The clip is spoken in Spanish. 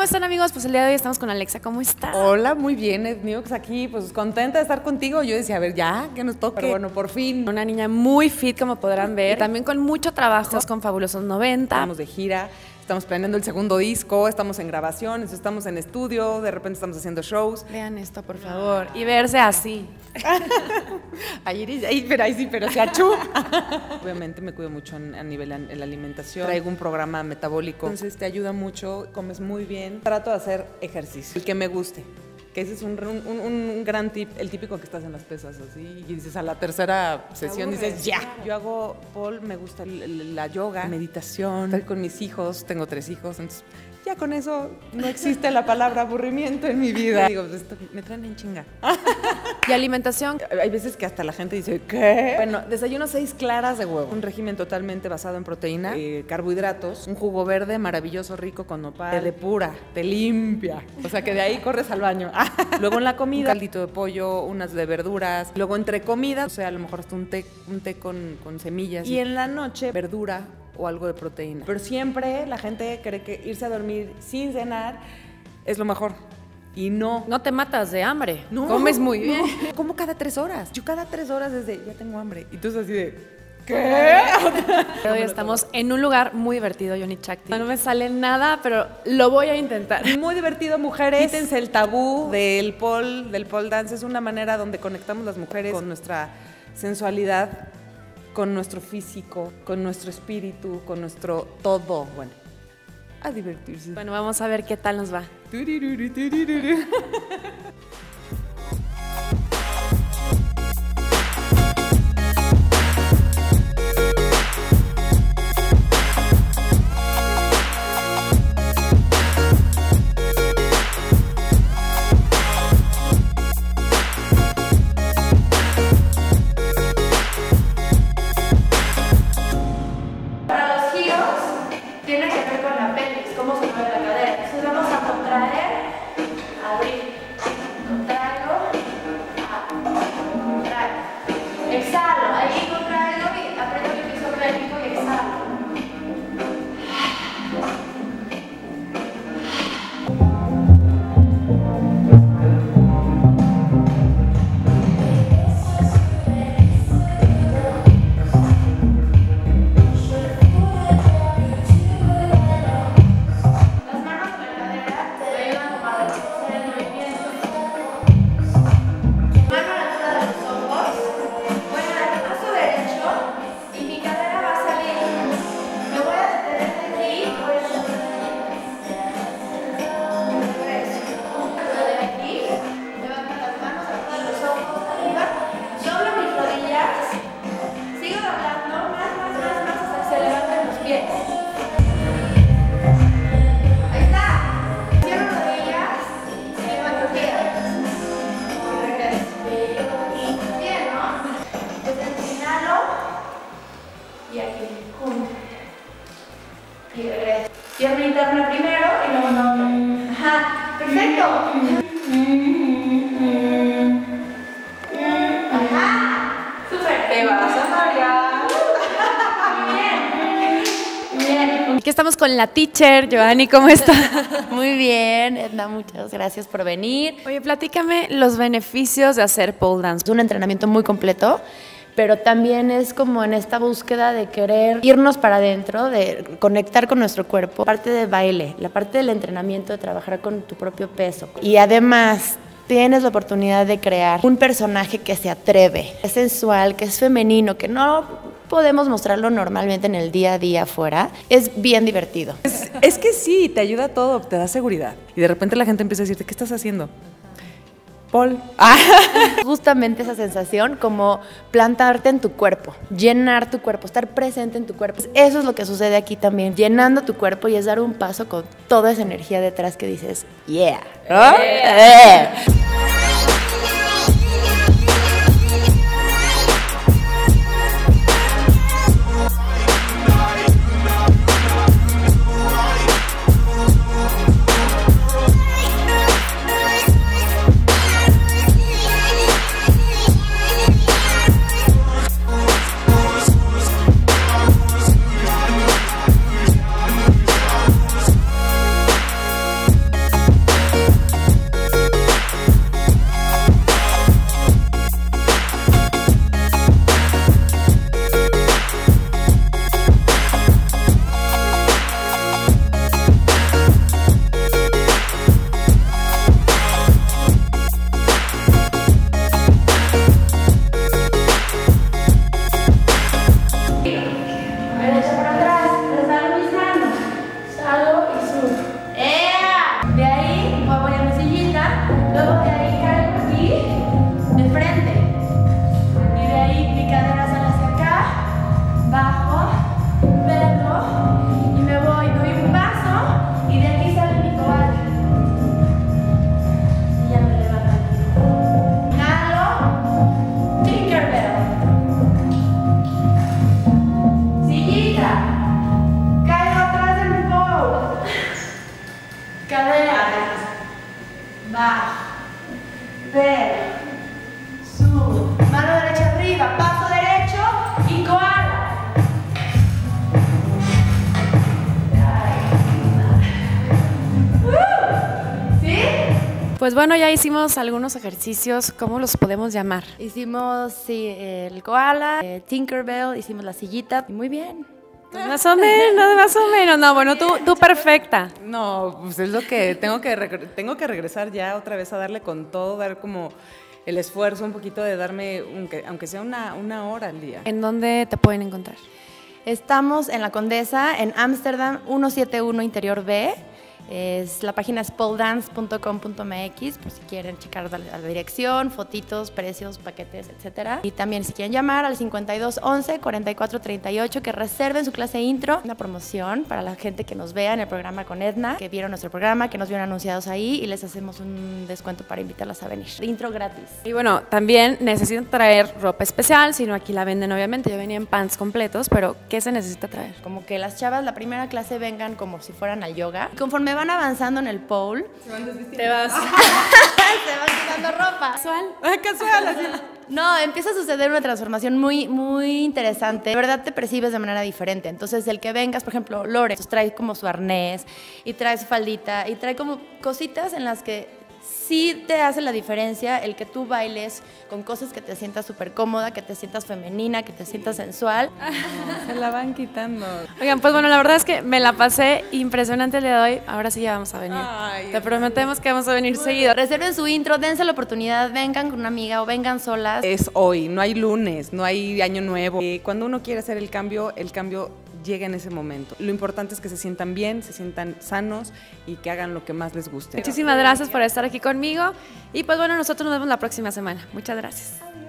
¿cómo están, amigos? Pues el día de hoy estamos con Alexa. ¿Cómo estás? Hola, muy bien, Edniox, aquí, pues contenta de estar contigo. Yo decía, a ver, ya, que nos toque. Pero bueno, por fin. Una niña muy fit, como podrán ver. Y también con mucho trabajo. Estamos con Fabulosos 90. Estamos de gira, estamos planeando el segundo disco, estamos en grabaciones, estamos en estudio, de repente estamos haciendo shows. Vean esto, por favor. Y verse así. pero se achú. Obviamente me cuido mucho a nivel en la alimentación. Traigo un programa metabólico, entonces te ayuda mucho, comes muy bien. Trato de hacer ejercicio, el que me guste. Que ese es un gran tip, el típico que estás en las pesas así y dices a la tercera sesión dices ya. Yo hago pole, me gusta la yoga, meditación, estoy con mis hijos, tengo 3 hijos, entonces ya con eso no existe la palabra aburrimiento en mi vida. Digo, pues esto me traen en chinga. ¿Y alimentación? Hay veces que hasta la gente dice, ¿qué? Bueno, desayuno 6 claras de huevo, un régimen totalmente basado en proteína, carbohidratos, un jugo verde maravilloso, rico con nopal, te depura, te limpia, o sea que de ahí corres al baño. Luego en la comida, un caldito de pollo, unas de verduras, luego entre comidas, o sea, a lo mejor hasta un té con semillas. Y en la noche, verdura o algo de proteína. Pero siempre la gente cree que irse a dormir sin cenar es lo mejor. Y no. No te matas de hambre. No. Comes muy bien. No. Como cada 3 horas. Yo cada 3 horas desde, ya tengo hambre. Y entonces así de, ¿qué? Hoy estamos en un lugar muy divertido, Johnny Chakti. No me sale nada, pero lo voy a intentar. Muy divertido, mujeres. Quítense el tabú del pole dance. Es una manera donde conectamos las mujeres con nuestra sensualidad, con nuestro físico, con nuestro espíritu, con nuestro todo. Bueno, a divertirse. Bueno, vamos a ver qué tal nos va. Tiene que ver con la pelvis, cómo se mueve la cadera. Entonces vamos a contraer, abrir, contraigo, contraigo. Exhalo, ahí contraigo y aprieto mi piso pélvico y exhalo. Y regreso. Pierna interna primero y luego la otra. Ajá, perfecto. Ajá, súper. Te vas a marear. Muy bien. Bien. Aquí estamos con la teacher, Joanny, ¿cómo estás? Muy bien, Edna, muchas gracias por venir. Oye, platícame los beneficios de hacer pole dance. Es un entrenamiento muy completo, pero también es como en esta búsqueda de querer irnos para adentro, de conectar con nuestro cuerpo. La parte de baile, la parte del entrenamiento, de trabajar con tu propio peso. Y además tienes la oportunidad de crear un personaje que se atreve, que es sensual, que es femenino, que no podemos mostrarlo normalmente en el día a día afuera. Es bien divertido. Es que sí, te ayuda a todo, te da seguridad. Y de repente la gente empieza a decirte, ¿qué estás haciendo? Paul. Justamente esa sensación, como plantarte en tu cuerpo, llenar tu cuerpo, estar presente en tu cuerpo. Eso es lo que sucede aquí también, llenando tu cuerpo, y es dar un paso con toda esa energía detrás que dices, yeah. ¿No? Yeah. baja, pero, sube, mano derecha arriba, paso derecho y koala. ¿Sí? Pues bueno, ya hicimos algunos ejercicios, ¿cómo los podemos llamar? Hicimos, sí, el koala, Tinkerbell, hicimos la sillita, y muy bien. Más o menos. No, bueno, tú perfecta. No, pues es lo que tengo que regresar ya otra vez a darle con todo, dar como el esfuerzo un poquito de darme, aunque sea una hora al día. ¿En dónde te pueden encontrar? Estamos en La Condesa, en Ámsterdam, 171 Interior B. La página es poledance.com.mx, por si quieren checar la dirección, fotitos, precios, paquetes, etcétera. Y también si quieren llamar al 5211-4438, que reserven su clase intro. Una promoción para la gente que nos vea en el programa con Edna, que vieron nuestro programa, que nos vieron anunciados ahí, y les hacemos un descuento para invitarlas a venir. Intro gratis. Y bueno, también necesitan traer ropa especial, si no aquí la venden obviamente. Yo venía en pants completos, pero ¿qué se necesita traer? Como que las chavas la primera clase vengan como si fueran al yoga. Conforme van avanzando en el pole, Te vas. se van quitando ropa. Casual. Casual, así. No, empieza a suceder una transformación muy, muy interesante. De verdad te percibes de manera diferente. Entonces, el que vengas, por ejemplo, Lore, pues trae como su arnés y trae su faldita y trae como cositas en las que sí te hace la diferencia el que tú bailes con cosas que te sientas súper cómoda, que te sientas femenina, que te sientas sensual. Se la van quitando. Oigan, pues bueno, la verdad es que me la pasé impresionante el día de hoy. Ahora sí ya vamos a venir. Ay, Te prometemos que vamos a venir seguido. Reserven su intro, dense la oportunidad, vengan con una amiga o vengan solas. Es hoy, no hay lunes, no hay año nuevo. Cuando uno quiere hacer el cambio llega en ese momento. Lo importante es que se sientan bien, se sientan sanos y que hagan lo que más les guste. Muchísimas gracias por estar aquí conmigo. Y pues bueno, nosotros nos vemos la próxima semana. Muchas gracias.